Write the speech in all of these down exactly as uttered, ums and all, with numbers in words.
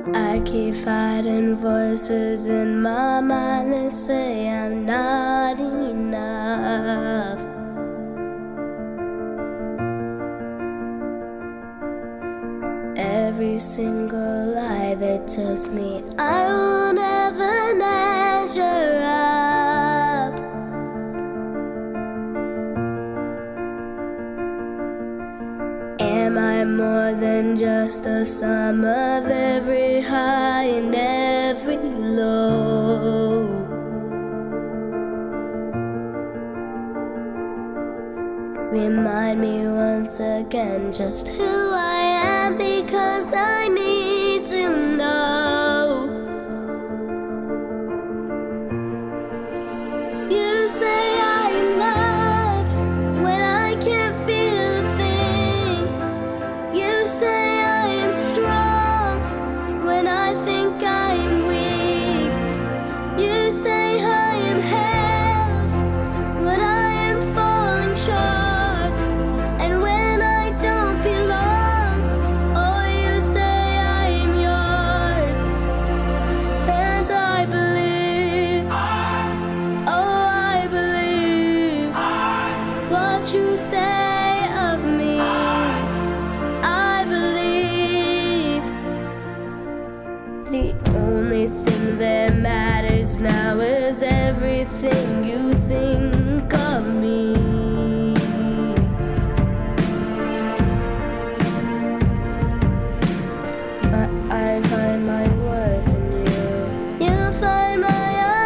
I keep fighting voices in my mind that say I'm not enough. Every single lie that tells me I will never measure up. Am I more than just a sum of every high and every low? Remind me once again just who I am, because I need to know. You say I'm loved when I can't feel a thing. You say I am strong when I think I am weak. You say I am held when I am falling short. You say of me, I believe. The only thing that matters now is everything you think of me. But I find my worth in you. You find my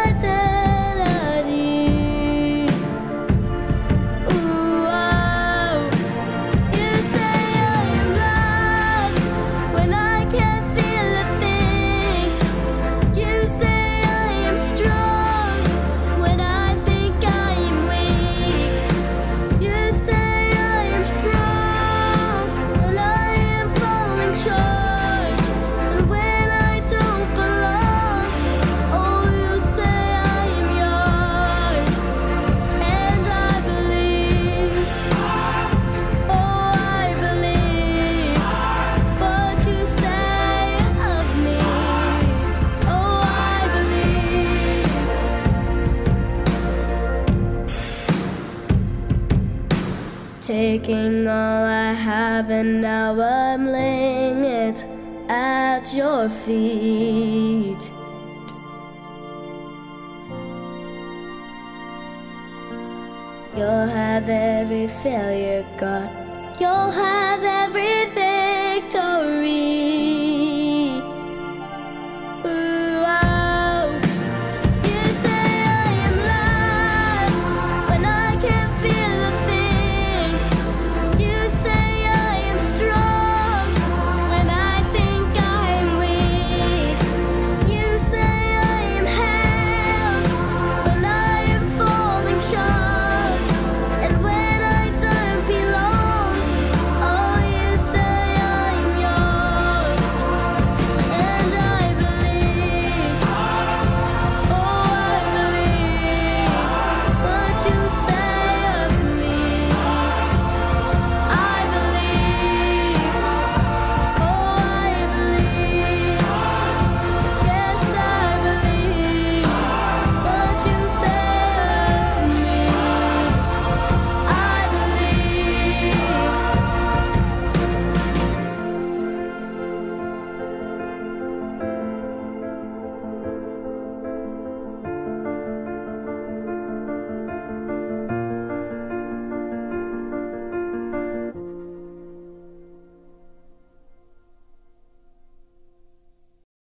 taking all I have, and now I'm laying it at your feet. You'll have every failure, God. You'll have every victory.